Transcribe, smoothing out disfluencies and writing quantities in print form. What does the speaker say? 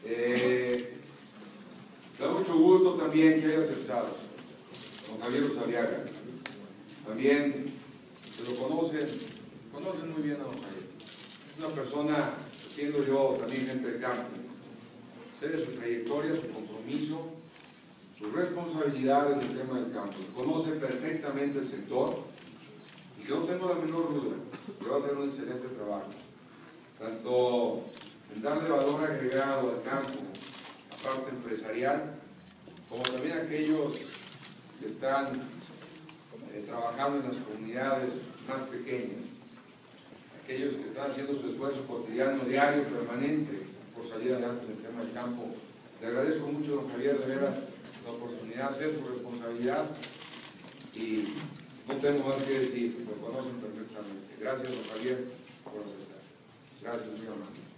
Da mucho gusto también que haya aceptado don Javier Uzaliaga. También se lo conocen muy bien a don Javier. Es una persona, siendo yo también gente del campo, sé de su trayectoria, su compromiso, sus responsabilidades en el tema del campo. Conoce perfectamente el sector y que no tengo la menor duda que va a hacer un excelente trabajo, tanto en darle valor agregado al campo, a parte empresarial, como también a aquellos que están trabajando en las comunidades más pequeñas, aquellos que están haciendo su esfuerzo cotidiano, diario, permanente, por salir adelante en el tema del campo. Le agradezco mucho, don Javier, de veras, la oportunidad, sé su responsabilidad y no tengo más que decir, lo conocen perfectamente. Gracias, don Javier, por aceptar. Gracias, muy amable.